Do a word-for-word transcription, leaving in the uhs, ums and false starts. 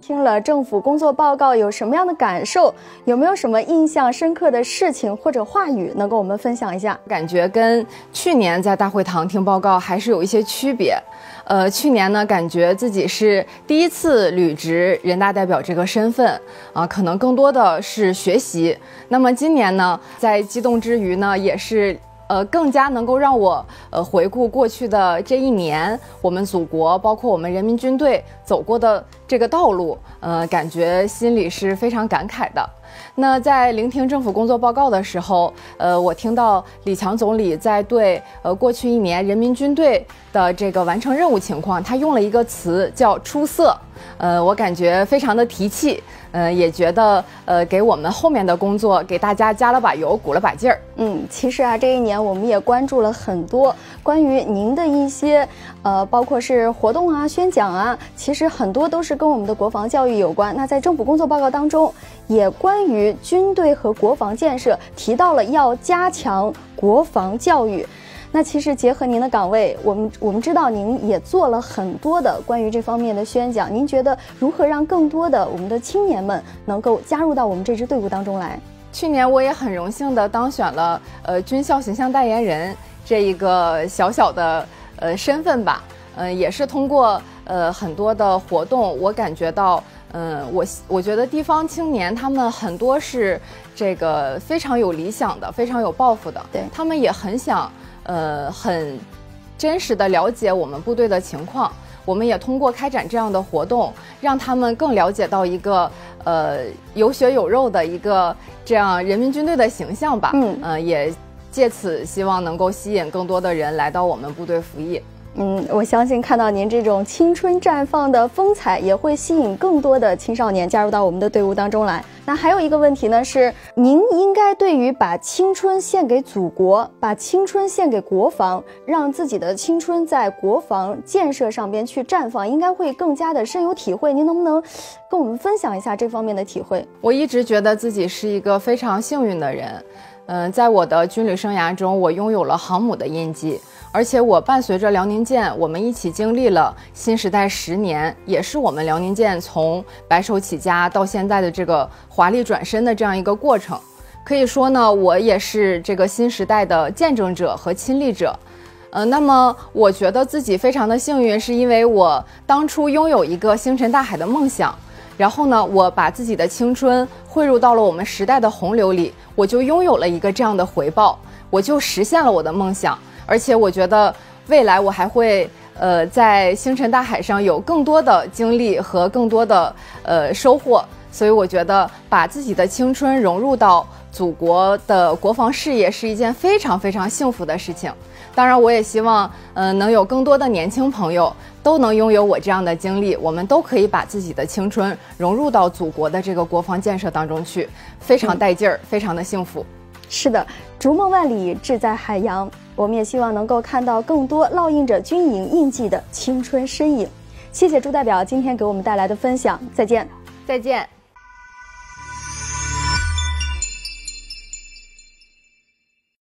听了政府工作报告有什么样的感受？有没有什么印象深刻的事情或者话语能跟我们分享一下？ 感觉跟去年在大会堂听报告还是有一些区别。呃，去年呢，感觉自己是第一次履职人大代表这个身份啊，可能更多的是学习。那么今年呢，在激动之余呢，也是。呃，更加能够让我呃回顾过去的这一年，我们祖国包括我们人民军队走过的这个道路，呃，感觉心里是非常感慨的。那在聆听政府工作报告的时候，呃，我听到李强总理在对呃过去一年人民军队的这个完成任务情况，他用了一个词叫出色，呃，我感觉非常的提气，呃，也觉得呃给我们后面的工作给大家加了把油，鼓了把劲儿。 嗯，其实啊，这一年我们也关注了很多关于您的一些呃，包括是活动啊、宣讲啊，其实很多都是跟我们的国防教育有关。那在政府工作报告当中，也关于军队和国防建设提到了要加强国防教育。那其实结合您的岗位，我们我们知道您也做了很多的关于这方面的宣讲。您觉得如何让更多的我们的青年们能够加入到我们这支队伍当中来？ 去年我也很荣幸的当选了呃军校形象代言人这一个小小的呃身份吧，呃也是通过呃很多的活动，我感觉到。嗯，我我觉得地方青年他们很多是这个非常有理想的，非常有抱负的， 对， 他们也很想呃很真实的了解我们部队的情况。我们也通过开展这样的活动，让他们更了解到一个呃有血有肉的一个这样人民军队的形象吧。嗯，呃，也借此希望能够吸引更多的人来到我们部队服役。 嗯，我相信看到您这种青春绽放的风采，也会吸引更多的青少年加入到我们的队伍当中来。那还有一个问题呢，是您应该对于把青春献给祖国，把青春献给国防，让自己的青春在国防建设上边去绽放，应该会更加的深有体会。您能不能跟我们分享一下这方面的体会？ 我一直觉得自己是一个非常幸运的人。嗯、呃，在我的军旅生涯中，我拥有了航母的印记。而且我伴随着辽宁舰，我们一起经历了新时代十年，也是我们辽宁舰从白手起家到现在的这个华丽转身的这样一个过程。可以说呢，我也是这个新时代的见证者和亲历者。呃，那么我觉得自己非常的幸运，是因为我当初拥有一个星辰大海的梦想，然后呢，我把自己的青春汇入到了我们时代的洪流里，我就拥有了一个这样的回报，我就实现了我的梦想。而且我觉得未来我还会呃在星辰大海上有更多的经历和更多的呃收获，所以我觉得把自己的青春融入到祖国的国防事业是一件非常非常幸福的事情。当然我也希望呃能有更多的年轻朋友都能拥有我这样的经历，我们都可以把自己的青春融入到祖国的这个国防建设当中去，非常带劲儿，非常的幸福。 是的，逐梦万里，志在海洋。我们也希望能够看到更多烙印着军营印记的青春身影。谢谢朱代表今天给我们带来的分享，再见。 再见。